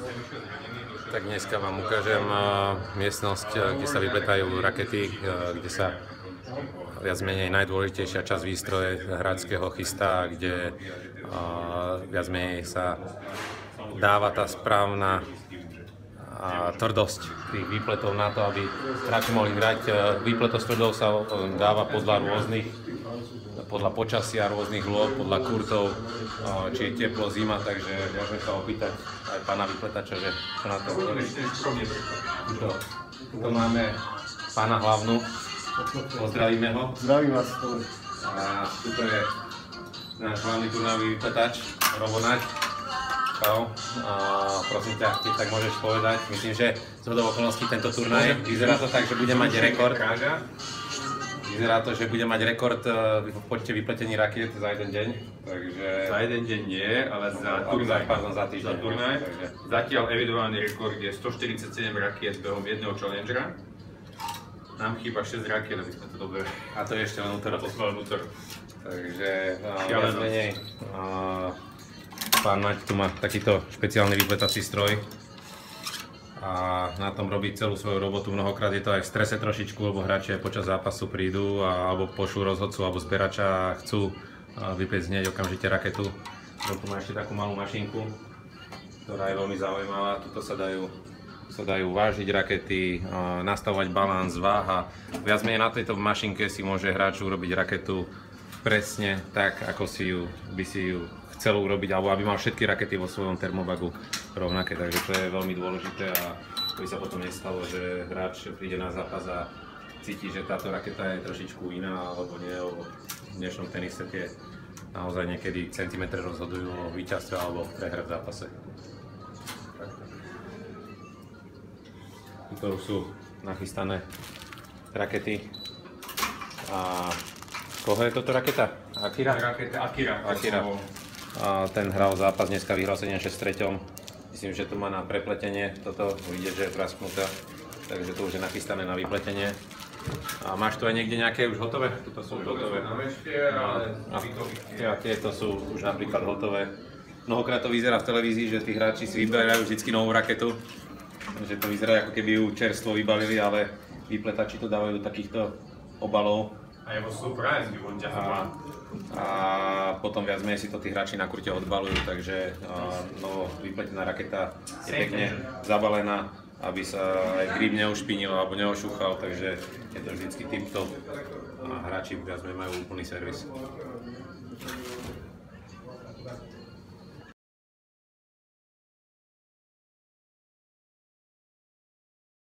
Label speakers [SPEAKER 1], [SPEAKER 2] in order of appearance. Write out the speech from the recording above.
[SPEAKER 1] Tak dneska vám ukážem miestnosť, kde sa vypletajú rakety, kde sa viac menej najdôležitejšia časť výstroje hráčského chystá, kde viac menej sa dáva tá správna tvrdosť tých výpletov na to, aby hráči mohli hrať. Výpletosť tvrdov sa dáva podľa počasia, rôznych lôb, podľa kurtov, či je teplo, zima, takže môžeme sa opýtať aj pána vypletača, že čo na to hovorí. Tu máme pána Hlavnu, pozdravíme ho.
[SPEAKER 2] Zdravím vás.
[SPEAKER 1] A tuto je náš hlavný turnajový vypletač, Robo Naď. Čau. Prosím ťa, keď tak môžeš povedať, myslím, že zhodou okolností tento turnaj vyzerá to tak, že bude mať rekord. Vyzerá to, že bude mať rekord v počte vypletení rakiet za jeden deň. Takže...
[SPEAKER 3] Za jeden deň nie, ale za turnaj.
[SPEAKER 1] Pardon, za týždeň.
[SPEAKER 3] Za turnaj. Zatiaľ evidovaný rekord je 147 rakiet behom jedného challengera. Nám chýba 6 rakiet, aby sme to dobre...
[SPEAKER 1] A to je ešte len útorok. Takže viac menej pán Naď tu má takýto špeciálny vypletací stroj. A na tom robí celú svoju robotu. Mnohokrát je to aj v strese trošičku, lebo hráči počas zápasu prídu alebo pošlú rozhodcu alebo zberača a chcú vypleť hneď okamžite raketu. Tu má ešte takú malú mašinku, ktorá je veľmi zaujímavá. Tuto sa dajú vážiť rakety, nastavovať balans, váha. Viac menej na tejto mašinke si môže hráč urobiť raketu presne tak, ako by si ju chcel urobiť, alebo aby mal všetky rakety vo svojom termobagu rovnaké, takže to je veľmi dôležité a aby sa potom nestalo, že hráč príde na zápas a cíti, že táto raketa je trošičku iná, alebo nie, lebo v dnešnom tenise tie naozaj niekedy centimetre rozhodujú o víťazstve alebo prehre v zápase. Tu sú nachystané rakety. A koho je toto raketa? Akira?
[SPEAKER 3] Raketa Akira.
[SPEAKER 1] Ten hral zápas, dneska vyhral 7-6 v treťom. Myslím, že tu má na prepletenie toto, vidieť, že je prasknutá. Takže to už je nachystané na vypletenie. A máš tu aj niekde nejaké už hotové? Tuto sú už hotové. A tieto sú už napríklad hotové. Mnohokrát to vyzerá v televízii, že tí hráči si vyberajú vždy novú raketu. Že to vyzerá, ako keby ju čerstvo vybavili, ale vypletači to dávajú do takýchto obalov. A potom viac menej si to tí hráči na kurte odbalujú, takže vypletená raketa je pekne zabalená, aby sa aj grip neušpinil alebo neošúchal, takže je to vždycky tip-top a hráči viac menej majú úplný servis.